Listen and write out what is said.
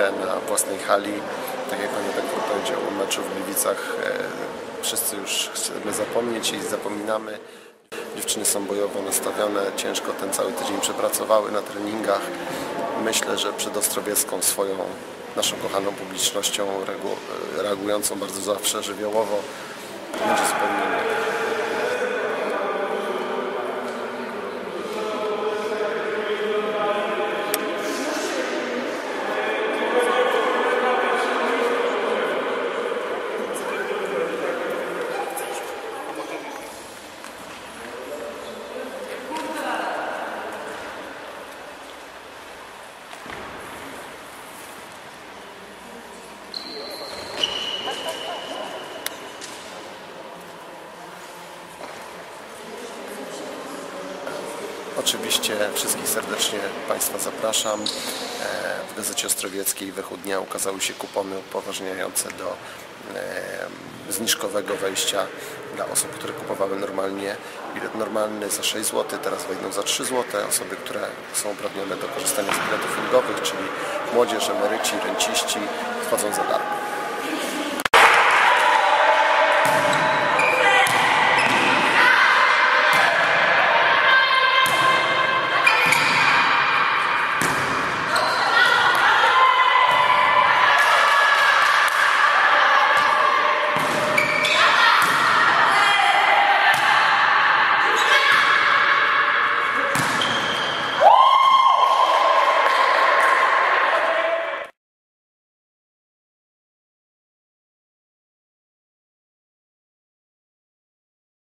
grę na własnej hali. Tak jak Pan redaktor powiedział o meczu w Gliwicach, wszyscy już chcemy zapomnieć i zapominamy. Dziewczyny są bojowo nastawione, ciężko ten cały tydzień przepracowały na treningach. Myślę, że przed Ostrowiecką swoją, naszą kochaną publicznością, reagującą bardzo zawsze żywiołowo, będzie zupełnie inny. Oczywiście wszystkich serdecznie Państwa zapraszam. W Gazecie Ostrowieckiej w echu dnia ukazały się kupony upoważniające do zniżkowego wejścia dla osób, które kupowały normalnie bilet normalny za 6 zł, teraz wejdą za 3 zł. Osoby, które są uprawnione do korzystania z biletów ulgowych, czyli młodzież, emeryci, renciści, wchodzą za darmo.